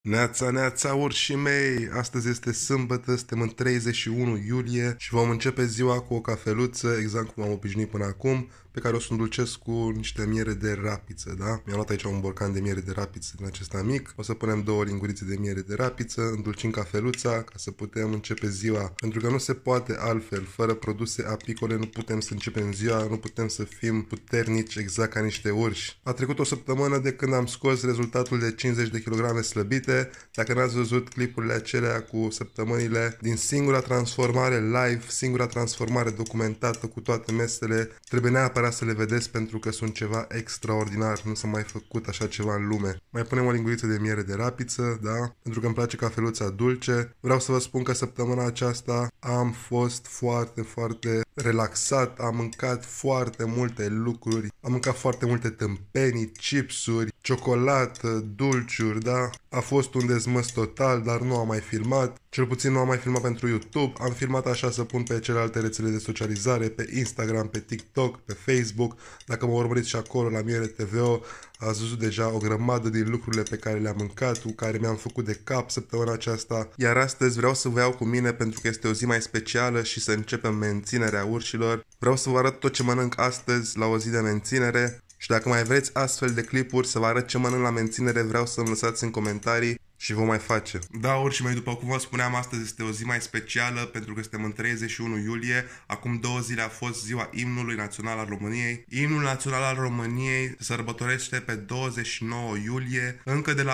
Neața, neața, urșii mei! Astăzi este sâmbătă, suntem în 31 iulie și vom începe ziua cu o cafeluță, exact cum am obișnuit până acum, pe care o să îndulcesc cu niște miere de rapiță, da? Mi-am luat aici un borcan de miere de rapiță din acesta mic, o să punem 2 lingurițe de miere de rapiță, îndulcim cafeluța ca să putem începe ziua, pentru că nu se poate altfel, fără produse apicole nu putem să începem ziua, nu putem să fim puternici exact ca niște urși. A trecut o săptămână de când am scos rezultatul de 50 de kilograme slăbite. Dacă n-ați văzut clipurile acelea cu săptămânile din singura transformare live, singura transformare documentată cu toate mesele, trebuie neapărat să le vedeți pentru că sunt ceva extraordinar, nu s-a mai făcut așa ceva în lume. Mai punem o linguriță de miere de rapiță, da? Pentru că îmi place cafeluța dulce. Vreau să vă spun că săptămâna aceasta am fost foarte relaxat, am mâncat foarte multe lucruri, am mâncat foarte multe tâmpenii, chipsuri, ciocolată, dulciuri, da? A fost un dezmăs total, dar nu am mai filmat. Cel puțin nu am mai filmat pentru YouTube. Am filmat așa să pun pe celelalte rețele de socializare, pe Instagram, pe TikTok, pe Facebook. Dacă mă urmăriți și acolo la Miere TVO, ați văzut deja o grămadă din lucrurile pe care le-am mâncat, cu care mi-am făcut de cap săptămâna aceasta. Iar astăzi vreau să vă iau cu mine pentru că este o zi mai specială și să începem menținerea urșilor. Vreau să vă arăt tot ce mănânc astăzi la o zi de menținere. Și dacă mai vreți astfel de clipuri să vă arăt ce mănânc la menținere, vreau să-mi lăsați în comentarii și vom mai face. Da, urși mei, după cum vă spuneam, astăzi este o zi mai specială pentru că suntem în 31 iulie. Acum 2 zile a fost ziua Imnului Național al României. Imnul Național al României se sărbătorește pe 29 iulie, încă de la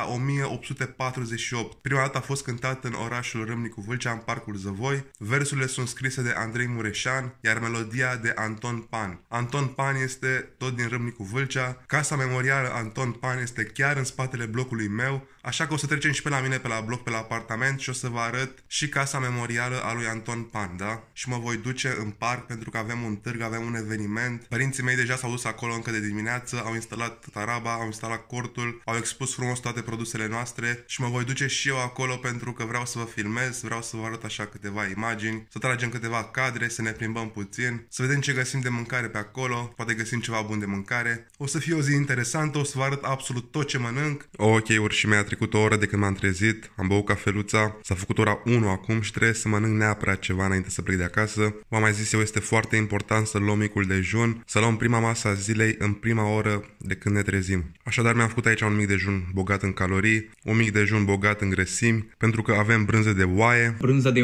1848. Prima dată a fost cântat în orașul Râmnicu Vâlcea, în Parcul Zăvoi. Versurile sunt scrise de Andrei Mureșan, iar melodia de Anton Pan. Anton Pan este tot din Râmnicu Vâlcea. Casa memorială Anton Pan este chiar în spatele blocului meu, așa că o să trecem și pe la mine, pe la bloc, pe la apartament și o să vă arăt și casa memorială a lui Anton Pan, da? Și mă voi duce în parc pentru că avem un târg, avem un eveniment. Părinții mei deja s-au dus acolo încă de dimineață, au instalat taraba, au instalat cortul, au expus frumos toate produsele noastre și mă voi duce și eu acolo pentru că vreau să vă filmez, vreau să vă arăt așa câteva imagini, să tragem câteva cadre, să ne plimbăm puțin, să vedem ce găsim de mâncare pe acolo, poate găsim ceva bun de mâncare. O să fie o zi interesantă, o să vă arăt absolut tot ce mănânc. Ok, urși mei, a trecut o oră de când m-am trezit, am băut cafeluța, s-a făcut ora 1 acum și trebuie să mănânc neapărat ceva înainte să plec de acasă. V-am mai zis eu, este foarte important să luăm micul dejun, să luăm prima masă a zilei în prima oră de când ne trezim. Așadar mi-am făcut aici un mic dejun bogat în calorii, un mic dejun bogat în grăsimi, pentru că avem brânză de oaie,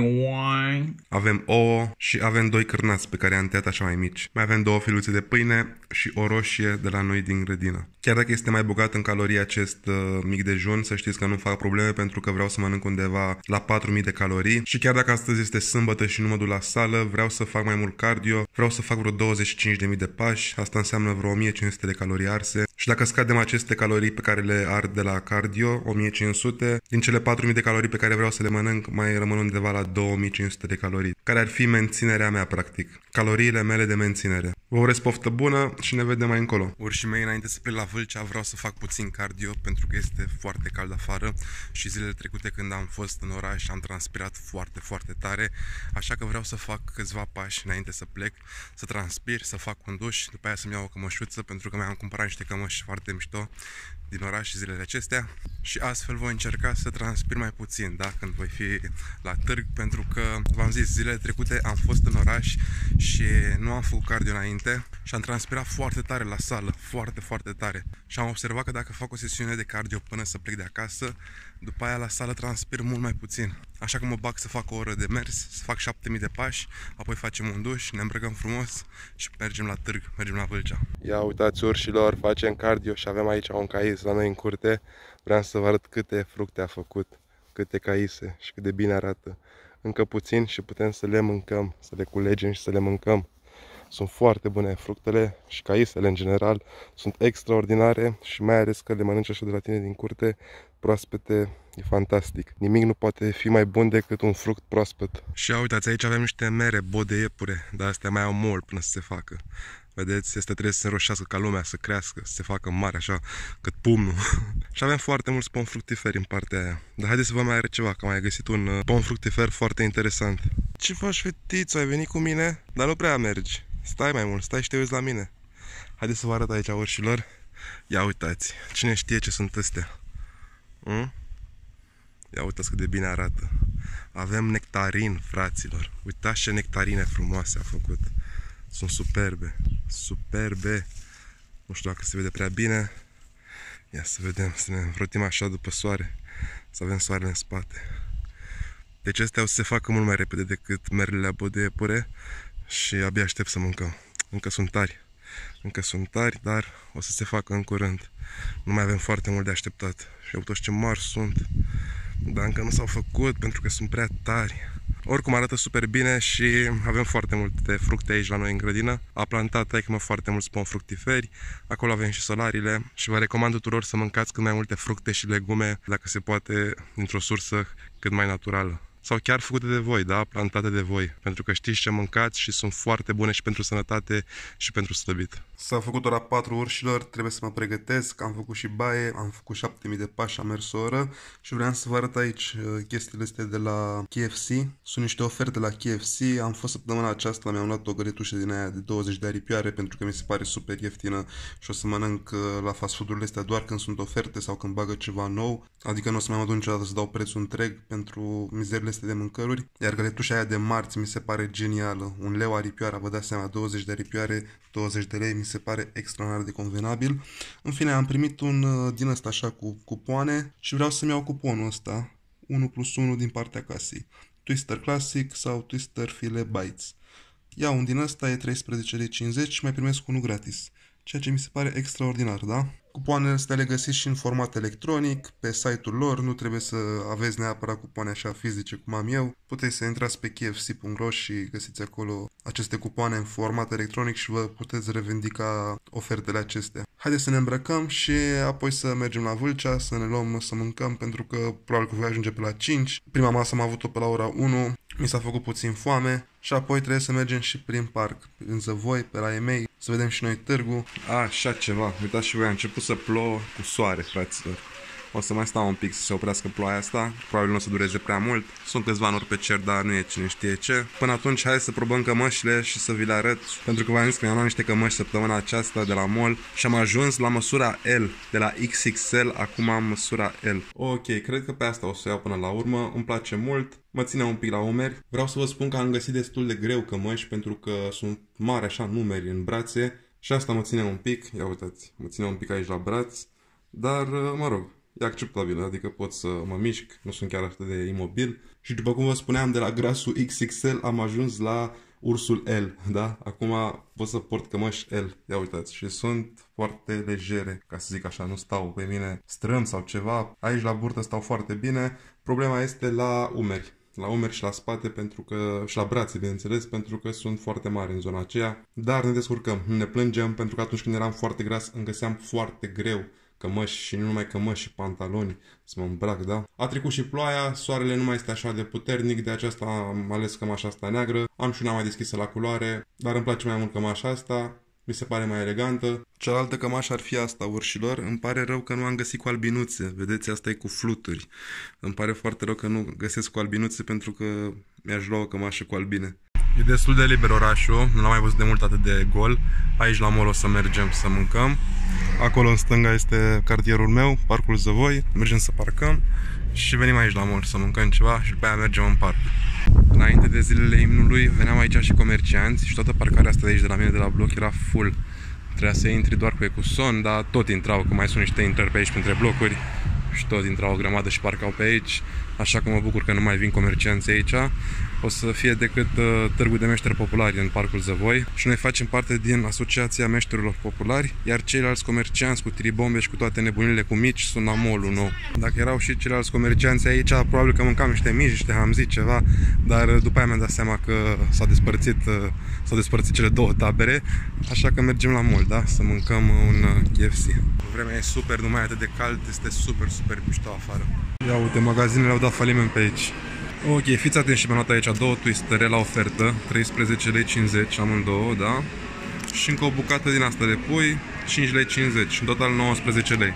avem ouă și avem 2 cârnați pe care i-am tăiat așa mai mici. Mai avem 2 filuțe de pâine și o roșie de la noi din grădină. Chiar dacă este mai bogat în calorii acest mic dejun, să știți că nu fac probleme pentru că vreau să mănânc undeva la 4000 de calorii și chiar dacă astăzi este sâmbătă și nu mă duc la sală, vreau să fac mai mult cardio, vreau să fac vreo 25.000 de pași, asta înseamnă vreo 1500 de calorii arse și dacă scadem aceste calorii pe care le ard de la cardio, 1500, din cele 4000 de calorii pe care vreau să le mănânc, mai rămân undeva la 2500 de calorii, care ar fi menținerea mea practic, caloriile mele de menținere. Vă urez poftă bună și ne vedem mai încolo. Urșii mei, înainte să plec la Vâlcea, vreau să fac puțin cardio pentru că este foarte cald afară și zilele trecute când am fost în oraș am transpirat foarte tare, așa că vreau să fac câțiva pași înainte să plec, să transpir, să fac un duș, după aia să-mi iau o cămășuță pentru că mi-am cumpărat niște cămăși foarte mișto din oraș zilele acestea și astfel voi încerca să transpir mai puțin, da, când voi fi la târg, pentru că v-am zis, zilele trecute am fost în oraș și nu am făcut cardio înainte și am transpirat foarte tare la sală, foarte tare și am observat că dacă fac o sesiune de cardio până să plec de acasă, după aia la sală transpir mult mai puțin, așa că mă bag să fac o oră de mers, să fac 7000 de pași, apoi facem un duș, ne îmbrăcăm frumos și mergem la târg, mergem la Vâlcea. Ia uitați urșilor, facem cardio și avem aici un cais la noi în curte. Vreau să vă arăt câte fructe a făcut, câte caise și cât de bine arată. Încă puțin și putem să le mâncăm, să le culegem și să le mâncăm. Sunt foarte bune fructele și caisele în general, sunt extraordinare și mai ales că le mănânci așa de la tine din curte, proaspete, e fantastic. Nimic nu poate fi mai bun decât un fruct proaspăt. Și uitați, aici avem niște mere, bode iepure, dar astea mai au mult până să se facă. Vedeți, este trebuie să se înroșească ca lumea, să crească, să se facă mare, așa, cât pumnul. Și avem foarte mulți pom fructiferi în partea aia. Dar haideți să vă mai arăt ceva, că am mai găsit un pom fructifer foarte interesant. Ce faci, fetiță? Ai venit cu mine? Dar nu prea mergi. Stai mai mult, stai și te uiți la mine. Haideți să vă arăt aici, urșilor. Ia uitați, cine știe ce sunt astea? uitați cât de bine arată. Avem nectarin, fraților. Uitați ce nectarine frumoase a făcut. Sunt superbe. Superbe. Nu știu dacă se vede prea bine. Ia să vedem, să ne învrotim așa după soare. Să avem soarele în spate. Deci astea o să se facă mult mai repede decât merlele apă de iepure. Și abia aștept să mâncăm. Încă sunt tari. Încă sunt tari, dar o să se facă în curând. Nu mai avem foarte mult de așteptat. Și uitați ce mari sunt. Dar încă nu s-au făcut pentru că sunt prea tari. Oricum arată super bine și avem foarte multe fructe aici la noi în grădină. A plantat taică-mă foarte mulți pomi fructiferi. Acolo avem și solarile. Și vă recomand tuturor să mâncați cât mai multe fructe și legume, dacă se poate, dintr-o sursă cât mai naturală. Sau chiar făcute de voi, da? Plantate de voi. Pentru că știți ce mâncați și sunt foarte bune și pentru sănătate și pentru slăbit. S-a făcut ora 4 urșilor, trebuie să mă pregătesc, am făcut și baie, am făcut 7000 de pași, am mers o oră și vreau să vă arăt aici chestiile astea de la KFC. Sunt niște oferte la KFC, am fost săptămâna aceasta, mi-am luat o găletușă din aia de 20 de aripioare pentru că mi se pare super ieftină și o să mănânc la fast food-urile astea doar când sunt oferte sau când bagă ceva nou. Adică nu o să mai mă duc niciodată să dau prețul întreg pentru mizerile astea de mâncăruri. Iar găletușa aia de marți mi se pare genială. 1 leu aripioara, vă dați seama, 20 de aripioare, 20 de lei, mi se pare extraordinar de convenabil. În fine, am primit un din ăsta așa cu cupoane și vreau să-mi iau cuponul ăsta, 1+1 din partea casei. Twister Classic sau Twister File Bites. Iau un din ăsta, e 13,50 și mai primesc unul gratis. Ceea ce mi se pare extraordinar, da? Cupoanele astea le găsiți și în format electronic, pe site-ul lor, nu trebuie să aveți neapărat cupoane așa fizice cum am eu. Puteți să intrați pe kfc.ro și găsiți acolo aceste cupoane în format electronic și vă puteți revendica ofertele acestea. Haideți să ne îmbrăcăm și apoi să mergem la Vâlcea, să ne luăm să mâncăm, pentru că probabil că voi ajunge pe la 5. Prima masă am avut-o pe la ora 1, mi s-a făcut puțin foame și apoi trebuie să mergem și prin parc, în Zăvoi, pe la Emei, să vedem și noi târgul. Așa ceva, uitați și voi, a început să plouă cu soare, fraților. O să mai stau un pic să se oprească ploaia asta, probabil nu o să dureze prea mult. Sunt câțiva nori pe cer, dar nu e cine știe ce. Până atunci, hai să probăm cămășile și să vi le arăt, pentru că v-am zis că mi-am luat niște cămăși săptămâna aceasta de la mall și am ajuns la măsura L. De la XXL, acum am măsura L. Ok, cred că pe asta o să iau până la urmă, îmi place mult. Mă ține un pic la umeri. Vreau să vă spun că am găsit destul de greu cămăși, pentru că sunt mari așa numeri în brațe și asta mă ține un pic. Ia uitați, mă ține un pic aici la braț, dar mă rog, e acceptabil, adică pot să mă mișc, nu sunt chiar atât de imobil. Și după cum vă spuneam, de la grasul XXL am ajuns la ursul L, da? Acum pot să port cămăși L, ia uitați, și sunt foarte legere, ca să zic așa, nu stau pe mine strâm sau ceva. Aici la burtă stau foarte bine, problema este la umeri. La umeri și la spate, pentru că, și la brațe, bineînțeles, pentru că sunt foarte mari în zona aceea. Dar ne descurcăm, nu ne plângem, pentru că atunci când eram foarte gras îmi găseam foarte greu cămăși și nu numai cămăși și pantaloni să mă îmbrac, da? A trecut și ploaia, soarele nu mai este așa de puternic, de aceasta am ales cămașa asta neagră. Am și una mai deschisă la culoare, dar îmi place mai mult cămașa asta. Mi se pare mai elegantă. Cealaltă cămașă ar fi asta, urșilor. Îmi pare rău că nu am găsit cu albinuțe. Vedeți, asta e cu fluturi. Îmi pare foarte rău că nu găsesc cu albinuțe, pentru că mi-aș lua o cămașă cu albine. E destul de liber orașul, nu l-am mai văzut de mult atât de gol. Aici la mall o să mergem să mâncăm. Acolo în stânga este cartierul meu, Parcul Zăvoi. Mergem să parcăm și venim aici la mall să mâncăm ceva și după aia mergem în parc. Înainte de zilele imnului veneam aici și comercianți și toată parcarea asta de aici de la mine de la bloc era full. Trebuia să intri doar cu ecuson, dar tot intrau, că mai sunt niște intrări pe aici printre blocuri și tot intrau o grămadă și parcau pe aici. Așa că mă bucur că nu mai vin comercianți aici. O să fie decât târgul de meșteri populari în Parcul Zăvoi și noi facem parte din Asociația Meșterilor Populari, iar ceilalți comercianți cu tiribombe și cu toate nebunile cu mici sunt la mall-ul nou. Dacă erau și ceilalți comercianți aici, probabil că mâncam niște mici, niște hamzi, ceva, dar după aia mi-am dat seama că s-au despărțit cele două tabere, așa că mergem la mall, da? Să mâncăm un KFC. Vremea e super, nu mai e atât de cald, este super, super mișto afară. Ia uite, magazinele au dat faliment pe aici. Ok, fiți atenți și mi-am luat aici două twistere la ofertă, 13,50 lei amândouă, da? Și încă o bucată din asta de pui, 5,50 lei, în total 19 lei.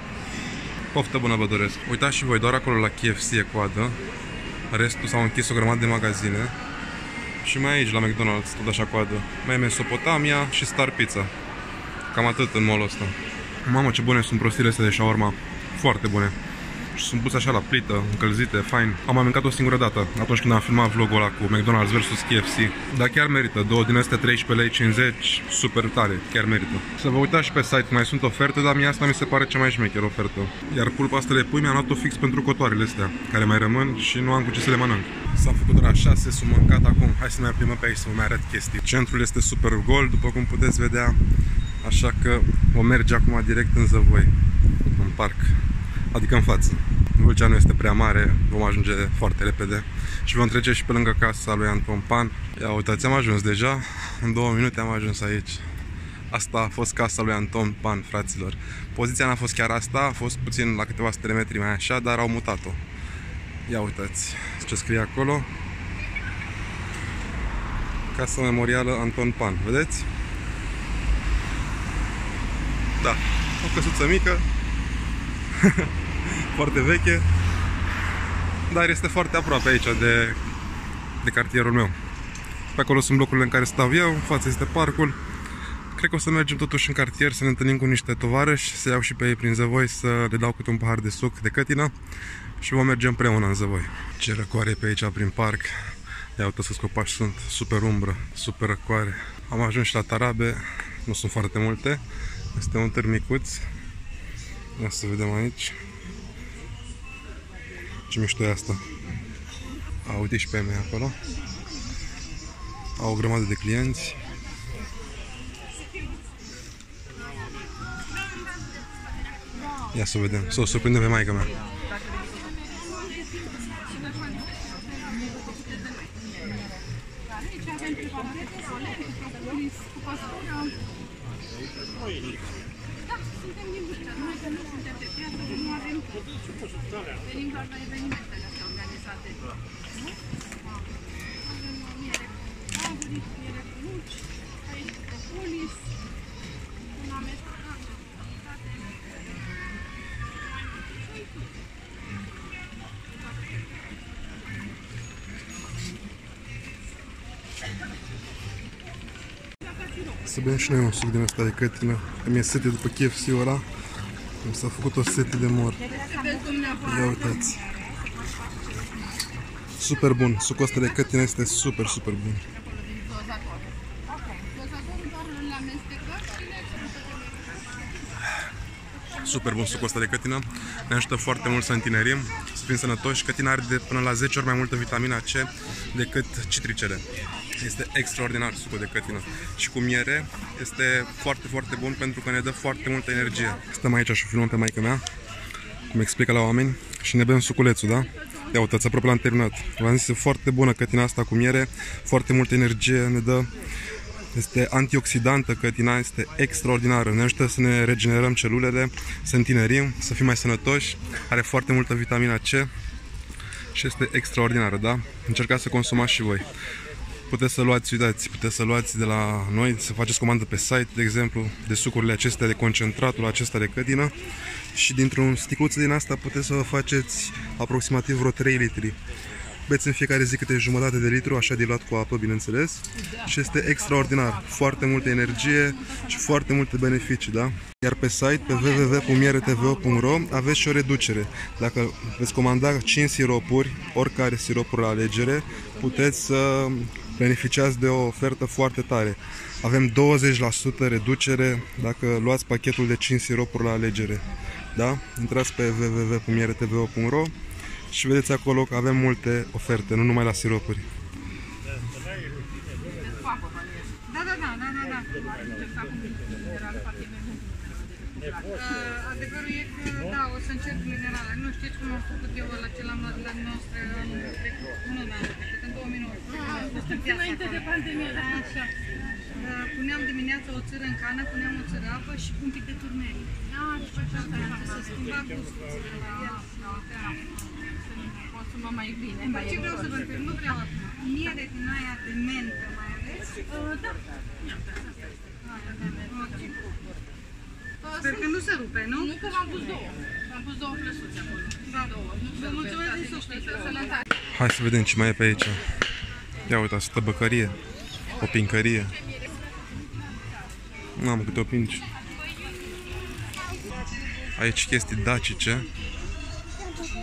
Poftă bună vă doresc! Uitați și voi, doar acolo la KFC e coadă, restul s-au închis o grămadă de magazine. Și mai aici la McDonald's, tot așa coadă. Mai e Mesopotamia și Star Pizza. Cam atât în mall-ul ăsta. Mamă, ce bune sunt prostiile astea de shawarma. Foarte bune. sunt puse așa la plită, încălzite, fain. Am mai mâncat o singură dată, atunci când am filmat vlogul ăla cu McDonald's vs KFC. Dar chiar merită, două din astea 13,50 lei, super tare, chiar merită. Să vă uitați și pe site, mai sunt oferte, dar mie asta mi se pare cea mai șmecher ofertă. Iar pulpa asta de pui mi-am luat-o fix pentru cotoarele astea, care mai rămân și nu am cu ce să le mănânc. S-a făcut ora 6, sunt mâncat acum, hai să mai plimbăm pe aici să vă mai arăt chestii. Centrul este super gol, după cum puteți vedea, așa că vom merge acum direct în Zăvoi, în parc, adică în față. Vâlcea nu este prea mare, vom ajunge foarte repede și vom trece și pe lângă casa lui Anton Pan. Ia uitați, am ajuns deja, în 2 minute am ajuns aici. Asta a fost casa lui Anton Pan, fraților. Poziția n-a fost chiar asta, a fost puțin la câteva sute de metri mai așa, dar au mutat-o. Ia uitați ce scrie acolo. Casa memorială Anton Pan, vedeți? Da, o căsuță mică, foarte veche, dar este foarte aproape aici de cartierul meu. Pe acolo sunt blocurile în care stau eu, în față este parcul. Cred că o să mergem totuși în cartier să ne întâlnim cu niște tovarăși, să iau și pe ei prin Zăvoi, să le dau câte un pahar de suc de cătină și vom merge împreună în Zăvoi. Ce răcoare pe aici prin parc. Ia uitați câți copaci sunt, super umbră, super răcoare. Am ajuns și la Tarabe, nu sunt foarte multe, este un târg micuț. Ia să vedem aici. Ce mișto e asta. Uite și pe mine acolo. Au o grămadă de clienți. Ia să vedem, să o surprindem pe maică mea. Venim doar la evenimentele astea organizate. Miere cu aburi, miere cu luci, aici cu propolis, un amestecat. Să bem și noi un suc din ăsta de cătină, că mi-e sete după KFC-ul ăla. Mi s-a făcut o sete de mor. Ia uitați. Super bun, sucul ăsta de cătină este super, super bun. Super bun sucul ăsta de cătină, ne ajută foarte mult să întinerim, să fim sănătoși. Cătina are de până la 10 ori mai multă vitamina C decât citricele. Este extraordinar sucul de cătină. Și cu miere este foarte, foarte bun pentru că ne dă foarte multă energie. Stăm aici și filmăm pe maică mea, cum explică la oameni, și ne bem suculețul, da? Ia uitați, aproape l-am terminat. V-am zis, e foarte bună cătina asta cu miere, foarte multă energie ne dă. Este antioxidantă cătina, este extraordinară. Ne ajută să ne regenerăm celulele, să întinerim, să fim mai sănătoși. Are foarte multă vitamina C și este extraordinară, da? Încercați să consumați și voi. Puteți să luați, uitați, puteți să luați de la noi, să faceți comandă pe site, de exemplu, de sucurile acestea, de concentratul acesta de cătină. Și dintr-un sticluță din asta puteți să faceți aproximativ vreo 3 litri. Beți în fiecare zi câte jumătate de litru, așa diluat cu apă, bineînțeles. Și este extraordinar. Foarte multă energie și foarte multe beneficii, da? Iar pe site, pe www.mieretvo.ro, aveți și o reducere. Dacă veți comanda 5 siropuri, oricare siropuri la alegere, puteți să beneficiați de o ofertă foarte tare. Avem 20% reducere dacă luați pachetul de 5 siropuri la alegere. Da? Intrați pe www.mieretvo.ro și vedeți acolo că avem multe oferte, nu numai la siropuri. Adevărul e că, da, o să încerc minerale. Nu știți cum am făcut eu ăla ce l-am luat de la noastră în trecut, nu în anul trecut, în 2009. Înainte de pandemie, da, așa. Puneam dimineața o țără în cană, puneam o țără apă și un pic de turmeric. După ce se schimba gustul. Consumă mai bine. Ce vreau să vă întreb, nu vreau acum. Miere din aia de mentă mai aveți? Da. Sper că nu se rupe, nu? Nu, că v-am pus două. V-am pus două plăsuțe acolo. Da, două. Vă mulțumesc din suflet. Hai să vedem ce mai e pe aici. Ia uitați, tăbăcărie, o pincărie. Am câte o pinci. Aici chestii dacice.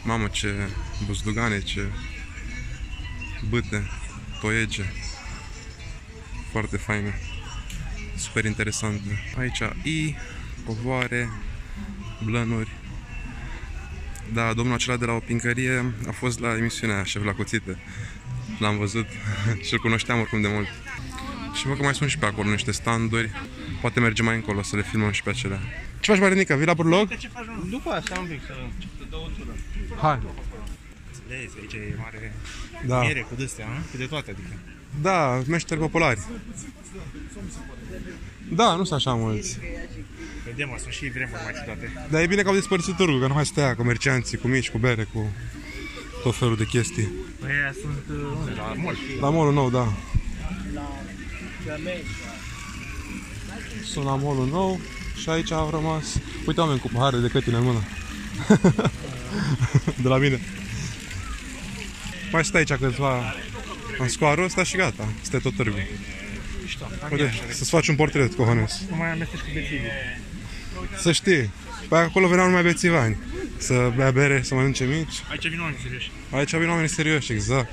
Mamă, ce buzdugane, ce bâte, toiege. Foarte faine. Super interesant. Aici covoare, blănuri. Da, domnul acela de la o pincărie a fost la emisiunea Șef la cuțite. L-am văzut și îl cunoșteam oricum de mult. Și văd că mai sunt și pe acolo niște standuri. Poate mergem mai încolo să le filmăm și pe acelea. Ce faci, Marinica? Vii la Burlog? După asta un pic, să dă o tură. Hai. Înțelegi, aici e mare Da. miere cu de-astea, nu? Cu de toate, adică. Da, meșteri populari. Da, nu sunt așa mulți. Vedem, sunt și vremuri mai ciudate. Dar e bine că au despărțit târgul, că nu mai stea comercianții cu mici, cu bere, cu tot felul de chestii. Aia sunt unde? La mall. La mall-ul nou, da. Sunt la mall-ul nou și aici au rămas, uite, oameni cu pahare de cătine în mână. De la mine. Mai stai aici câțiva în scoarul ăsta și gata, stai tot târgul. Uite, să-ți faci un portret, cojones. Nu mai amesteci cu bețivii. Să știi, pe acolo veneau numai bețivani. Să bea bere, să mănânce mici. Aici vin oameni serioși. Aici vin oameni serioși, exact.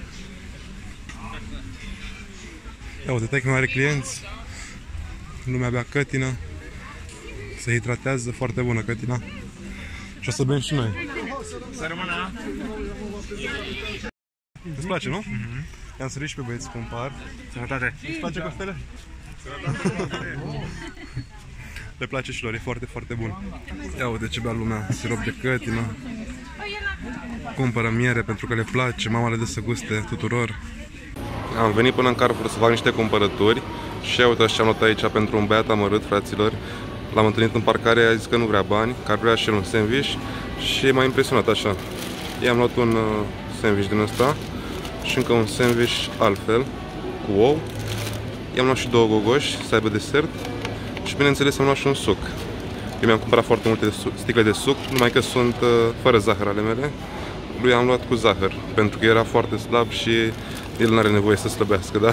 Ia uite, tai că nu are clienți. Lumea bea cătină. Se hidratează, foarte bună cătina. Și o să bem și noi. Să rămână. Îți place, nu? I-am sărit și pe băieți cu un par. Sănătate. Îți place costele? Le place și lor, e foarte, foarte bun. Ia uite ce bea lumea, sirop de cătină. Cumpără miere pentru că le place, mama le dă să guste tuturor. Am venit până în Carrefour să fac niște cumpărături. Și uite ce am luat aici pentru un băiat amărât, fraților. L-am întâlnit în parcare, a zis că nu vrea bani, că ar vrea și el un sandwich. Și m-a impresionat așa. I-am luat un sandwich din ăsta și încă un sandwich altfel, cu ou. I-am luat și două gogoși să aibă desert. Și bineînțeles am luat și un suc. Eu mi-am cumpărat foarte multe sticle de suc, numai că sunt fără zahăr ale mele. Lui am luat cu zahăr, pentru că era foarte slab și el nu are nevoie să slăbească, da?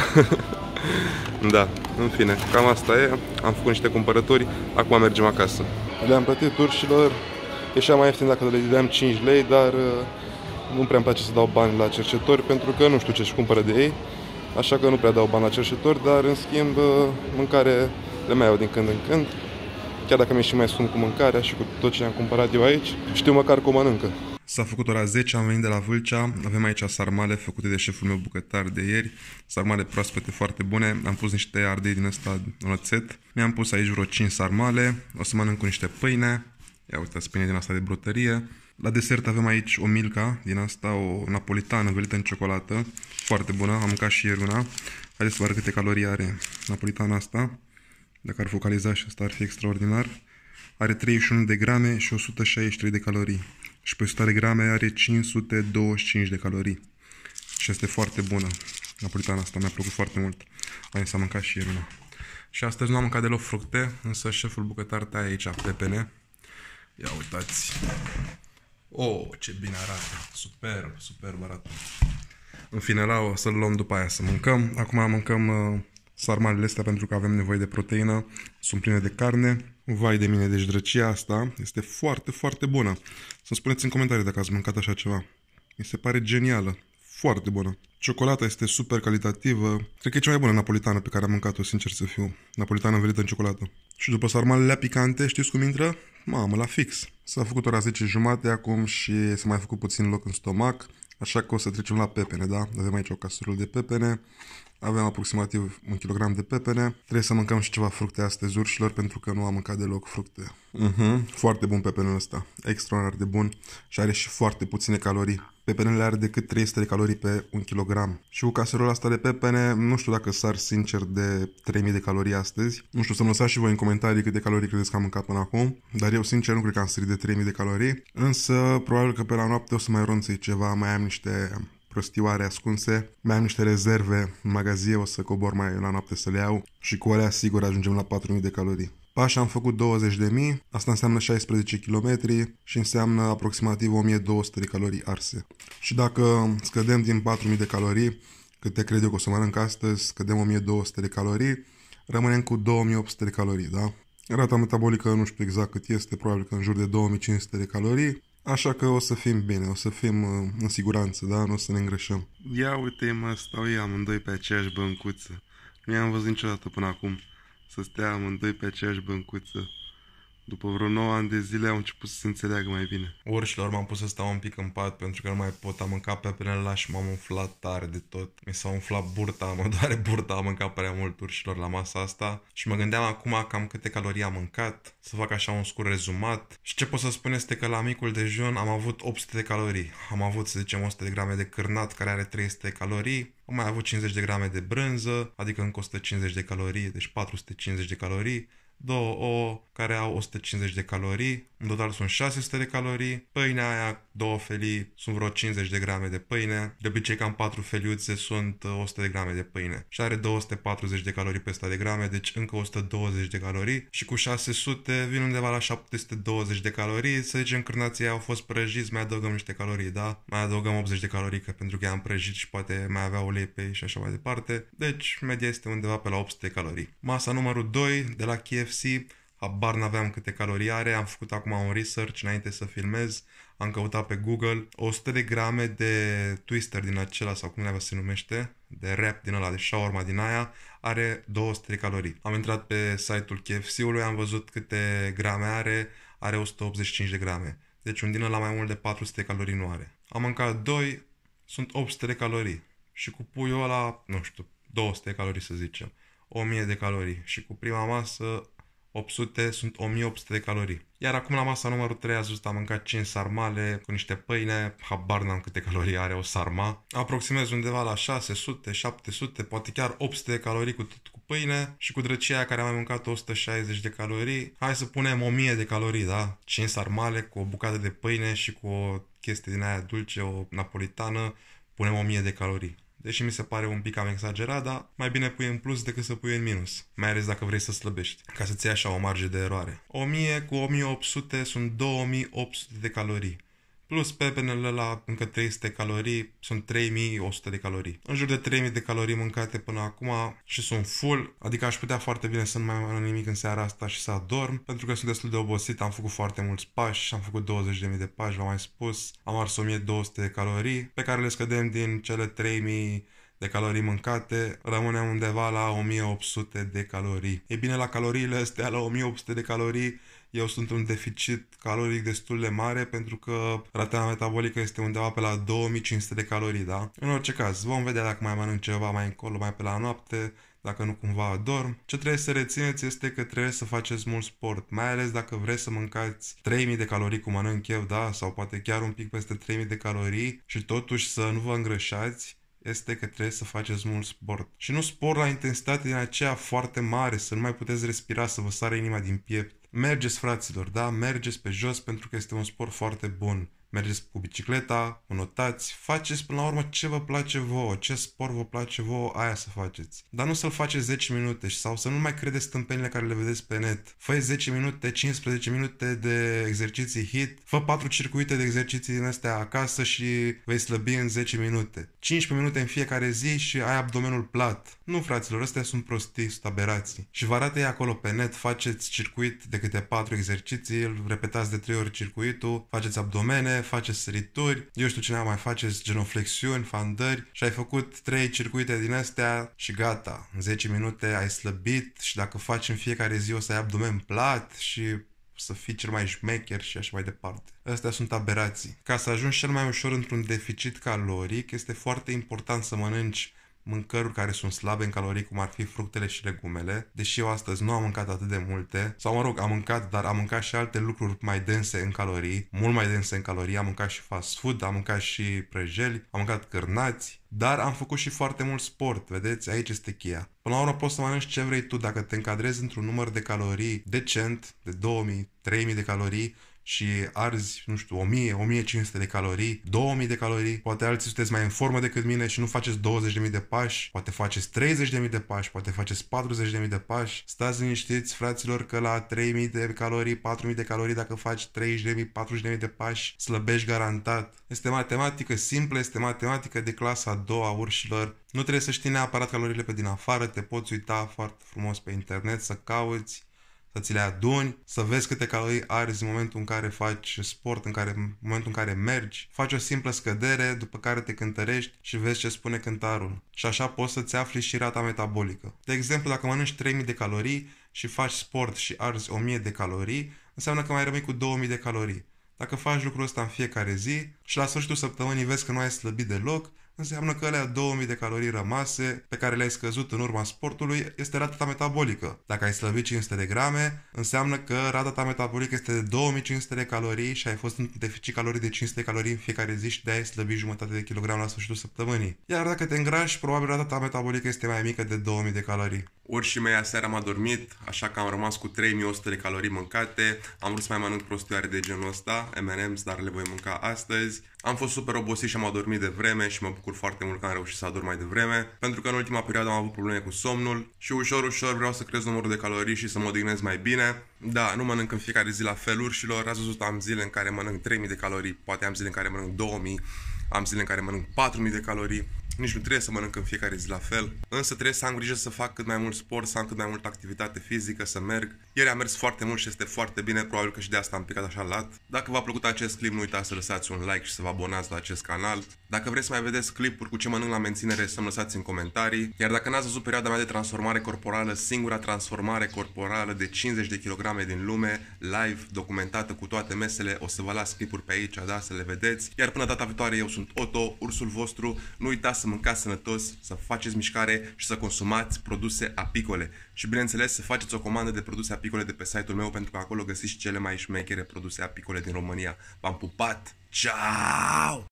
Da, în fine, cam asta e. Am făcut niște cumpărături, acum mergem acasă. Le-am plătit urșilor, ieșea mai ieftin dacă le dădeam 5 lei, dar nu prea îmi place să dau bani la cercetori, pentru că nu știu ce-și cumpără de ei. Așa că nu prea dau bani la cercetori, dar în schimb mâncare le mai iau din când în când. Chiar dacă mi-e și mai scump cu mâncarea și cu tot ce am cumpărat eu aici, știu măcar cum mănâncă. S-a făcut ora 10, am venit de la Vâlcea, avem aici sarmale făcute de șeful meu bucătar de ieri, sarmale proaspete foarte bune, am pus niște ardei din ăsta în oțet, mi-am pus aici vreo 5 sarmale, o să mănânc cu niște pâine, ia uitați, pâine din asta de brutărie. La desert avem aici o milka din asta, o napolitană învelită în ciocolată, foarte bună, am mâncat și ieri una. Haideți să vă arăt câte calorii are napolitana asta, dacă ar focaliza și asta ar fi extraordinar. Are 31 de grame și 163 de calorii. Și pe 100 de grame are 525 de calorii. Și este foarte bună. Napolitana asta mi-a plăcut foarte mult. Hai să am mâncat și ieri una. Și astăzi nu am mâncat deloc fructe, însă șeful bucătar taie aici pepene. Ia uitați. Oh, ce bine arată. Superb, superb arată. În fine, o să-l luăm după aia să mâncăm. Acum mâncăm sarmalele astea pentru că avem nevoie de proteină. Sunt pline de carne. Vai de mine, deci drăcia asta este foarte, foarte bună. Să-mi spuneți în comentarii dacă ați mâncat așa ceva. Mi se pare genială. Foarte bună. Ciocolata este super calitativă. Cred că e cea mai bună napolitană pe care am mâncat-o, sincer să fiu. Napolitană învelită în ciocolată. Și după sarmalele picante, știți cum intră? Mamă, la fix. S-a făcut ora 10:30 acum și s-a mai făcut puțin loc în stomac. Așa că o să trecem la pepene, da? Avem aici o caserolă de pepene. Avem aproximativ 1 kg de pepene. Trebuie să mâncăm și ceva fructe astăzi, urșilor, pentru că nu am mâncat deloc fructe. Foarte bun pepenul ăsta. Extraordinar de bun și are și foarte puține calorii. Pepenele are decât 300 de calorii pe 1 kg. Și cu caserola asta de pepene, nu știu dacă sar sincer de 3000 de calorii astăzi. Nu știu, să-mi lăsați și voi în comentarii câte calorii credeți că am mâncat până acum. Dar eu sincer nu cred că am sărit de 3000 de calorii. Însă probabil că pe la noapte o să mai ronțăi ceva, mai am niște prostioare ascunse, mai am niște rezerve în magazie, o să cobor mai la noapte să le iau și cu alea sigur ajungem la 4000 de calorii. Pași am făcut 20.000, asta înseamnă 16 km și înseamnă aproximativ 1200 de calorii arse. Și dacă scădem din 4000 de calorii, câte cred eu că o să mănânc astăzi, scădem 1200 de calorii, rămânem cu 2800 de calorii, da? Rata metabolică nu știu exact cât este, probabil că în jur de 2500 de calorii. Așa că o să fim bine, o să fim în siguranță, da? Nu o să ne îngrășăm. Ia uite, mă, stau ei amândoi pe aceeași băncuță. Nu i-am văzut niciodată până acum să stea amândoi pe aceeași băncuță. După vreo 9 ani de zile au început să se înțeleagă mai bine. Urșilor, m-am pus să stau un pic în pat pentru că nu mai pot. Am mâncat pe penele și m-am umflat tare de tot. Mi s-a umflat burta, mă doare burta, am mâncat prea mult, urșilor, la masa asta. Și mă gândeam acum cam câte calorii am mâncat, să fac așa un scurt rezumat. Și ce pot să spun este că la micul dejun am avut 800 de calorii. Am avut, să zicem, 100 de grame de cârnat care are 300 de calorii. Am mai avut 50 de grame de brânză, adică încă 150 de calorii, deci 450 de calorii. 2 ouă care au 150 de calorii, în total sunt 600 de calorii, pâinea aia, 2 felii, sunt vreo 50 de grame de pâine, de obicei cam 4 feliuțe sunt 100 de grame de pâine și are 240 de calorii pe 100 de grame, deci încă 120 de calorii și cu 600 vin undeva la 720 de calorii, să zicem cârnații au fost prăjiți, mai adăugăm niște calorii, da? Mai adăugăm 80 de calorii, că pentru că i-am prăjit și poate mai avea ulei pe ei și așa mai departe, deci media este undeva pe la 800 de calorii. Masa numărul 2 de la KFC, habar n-aveam câte calorii are, am făcut acum un research înainte să filmez, am căutat pe Google, 100 de grame de twister din acela, sau cum se numește, de wrap din ăla, de shawarma din aia, are 200 de calorii. Am intrat pe site-ul KFC-ului, am văzut câte grame are 185 de grame. Deci un din ăla mai mult de 400 de calorii nu are. Am mâncat 2, sunt 800 de calorii. Și cu puiul ăla, nu știu, 200 de calorii să zicem. 1000 de calorii. Și cu prima masă 800 sunt 1800 de calorii. Iar acum la masa numărul 3 ați văzut, am mâncat 5 sarmale cu niște pâine, habar n-am câte calorii are o sarma. Aproximez undeva la 600, 700, poate chiar 800 de calorii cu pâine și cu drăcia care a mai mâncat 160 de calorii. Hai să punem 1000 de calorii, da? 5 sarmale cu o bucată de pâine și cu o chestie din aia dulce, o napolitană, punem 1000 de calorii. Deși mi se pare un pic cam exagerat, dar mai bine pui în plus decât să pui în minus. Mai ales dacă vrei să slăbești, ca să-ți iei așa o marge de eroare. 1000 cu 1800 sunt 2800 de calorii. Plus pepenele la încă 300 calorii, sunt 3100 de calorii. În jur de 3000 de calorii mâncate până acum și sunt full, adică aș putea foarte bine să nu mai mănânc nimic în seara asta și să adorm, pentru că sunt destul de obosit, am făcut foarte mulți pași, am făcut 20.000 de pași, v-am mai spus, am ars 1200 de calorii, pe care le scădem din cele 3000 de calorii mâncate, rămânem undeva la 1800 de calorii. E bine, la caloriile astea, la 1800 de calorii, eu sunt un deficit caloric destul de mare pentru că rata metabolică este undeva pe la 2500 de calorii, da? În orice caz, vom vedea dacă mai mănânc ceva mai încolo, mai pe la noapte, dacă nu cumva adorm. Ce trebuie să rețineți este că trebuie să faceți mult sport, mai ales dacă vreți să mâncați 3000 de calorii cum mănânc eu, da? Sau poate chiar un pic peste 3000 de calorii și totuși să nu vă îngrășați, este că trebuie să faceți mult sport. Și nu sport la intensitate din aceea foarte mare, să nu mai puteți respira, să vă sare inima din piept. Mergeți, fraților, da? Mergeți pe jos pentru că este un sport foarte bun. Mergeți cu bicicleta, notați, faceți până la urmă ce vă place vouă, ce sport vă place vouă, aia să faceți. Dar nu să-l faceți 10 minute sau să nu mai credeți stâmpenile care le vedeți pe net. Fă 10 minute, 15 minute de exerciții HIIT, fă 4 circuite de exerciții din astea acasă și vei slăbi în 10 minute. 15 minute în fiecare zi și ai abdomenul plat. Nu, fraților, astea sunt prostii, sunt aberații. Și vă arată ei acolo pe net, faceți circuit de câte 4 exerciții, îl repetați de 3 ori circuitul, faceți abdomene, faceți sărituri, eu știu ce mai faceți, genoflexiuni, fandări și ai făcut 3 circuite din astea și gata. În 10 minute ai slăbit și dacă faci în fiecare zi o să ai abdomen plat și să fii cel mai șmecher și așa mai departe. Astea sunt aberații. Ca să ajungi cel mai ușor într-un deficit caloric, este foarte important să mănânci mâncăruri care sunt slabe în calorii, cum ar fi fructele și legumele, deși eu astăzi nu am mâncat atât de multe, sau mă rog, am mâncat, dar am mâncat și alte lucruri mai dense în calorii, mult mai dense în calorii, am mâncat și fast food, am mâncat și prăjeli, am mâncat cârnați, dar am făcut și foarte mult sport, vedeți? Aici este cheia. Până la urmă poți să mănânci ce vrei tu, dacă te încadrezi într-un număr de calorii decent, de 2000, 3000 de calorii, și arzi, nu știu, 1000, 1500 de calorii, 2000 de calorii, poate alții sunteți mai în formă decât mine și nu faceți 20.000 de pași, poate faceți 30.000 de pași, poate faceți 40.000 de pași. Stați liniștiți, fraților, că la 3000 de calorii, 4000 de calorii, dacă faci 30.000, 40.000 de pași, slăbești garantat. Este matematică simplă, este matematică de clasa a doua, urșilor. Nu trebuie să știi neapărat caloriile pe din afară, te poți uita foarte frumos pe internet, să cauți, să ți le aduni, să vezi câte calorii arzi în momentul în care faci sport, în momentul în care mergi. Faci o simplă scădere, după care te cântărești și vezi ce spune cântarul. Și așa poți să-ți afli și rata metabolică. De exemplu, dacă mănânci 3000 de calorii și faci sport și arzi 1000 de calorii, înseamnă că mai rămâi cu 2000 de calorii. Dacă faci lucrul ăsta în fiecare zi și la sfârșitul săptămânii vezi că nu ai slăbit deloc, înseamnă că alea 2000 de calorii rămase pe care le-ai scăzut în urma sportului este rata ta metabolică. Dacă ai slăbit 500 de grame, înseamnă că rata ta metabolică este de 2500 de calorii și ai fost în deficit calorii de 500 de calorii în fiecare zi și de-aia ai slăbit jumătate de kilogram la sfârșitul săptămânii. Iar dacă te îngrași, probabil rata ta metabolică este mai mică de 2000 de calorii. Urșii mei aseară am adormit, așa că am rămas cu 3100 de calorii mâncate. Am vrut să mai mănânc prostioare de genul ăsta, M&M's, dar le voi mânca astăzi. Am fost super obosit și am adormit de vreme și mă bucur foarte mult că am reușit să adorm mai devreme, pentru că în ultima perioadă am avut probleme cu somnul și ușor vreau să cresc numărul de calorii și să mă odihnesc mai bine. Da, nu mănânc în fiecare zi la fel, urșilor. Ați văzut, am zile în care mănânc 3000 de calorii, poate am zile în care mănânc 2000, am zile în care mănânc 4000 de calorii. Nici nu trebuie să mănânc în fiecare zi la fel, însă trebuie să am grijă să fac cât mai mult sport, să am cât mai multă activitate fizică, să merg. Ieri am mers foarte mult și este foarte bine, probabil că și de asta am picat așa lat. Dacă v-a plăcut acest clip, nu uitați să lăsați un like și să vă abonați la acest canal. Dacă vreți să mai vedeți clipuri cu ce mănânc la menținere, să-mi lăsați în comentarii. Iar dacă n-ați văzut perioada mea de transformare corporală, singura transformare corporală de 50 de kg din lume, live, documentată cu toate mesele, o să vă las clipuri pe aici, da, să le vedeți. Iar până data viitoare, eu sunt Otto, ursul vostru. Nu uitați să mâncați sănătos, să faceți mișcare și să consumați produse apicole. Și bineînțeles să faceți o comandă de produse apicole de pe site-ul meu, pentru că acolo găsiți cele mai șmechere produse apicole din România. V-am pupat! Ciao!